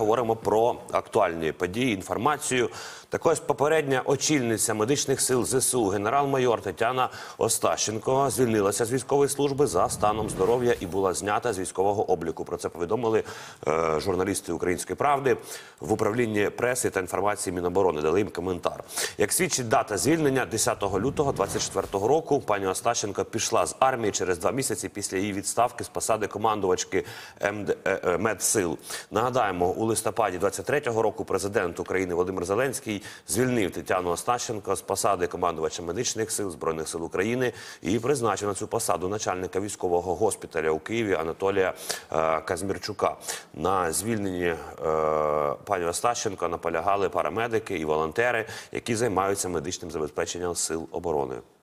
говоримо про актуальні події, інформацію. Так ось попередня очільниця медичних сил ЗСУ генерал-майор Тетяна Остащенко звільнилася з військової служби за станом здоров'я і була знята з військового обліку. Про це повідомили журналісти «Української правди» в управлінні преси та інформації Міноборони. Дали їм коментар. Як свідчить дата звільнення, 10 лютого 2024 року пані Остащенко пішла з армії через 2 місяці після її відставки з посади командувачки медсил. Нагадаємо, у листопаді 2023 року президент України Володимир Зеленський звільнив Тетяну Остащенко з посади командувача медичних сил Збройних сил України і призначив на цю посаду начальника військового госпіталя у Києві Анатолія Казмірчука. На звільненні пані Остащенко наполягали парамедики і волонтери, які займаються медичним забезпеченням сил оборони.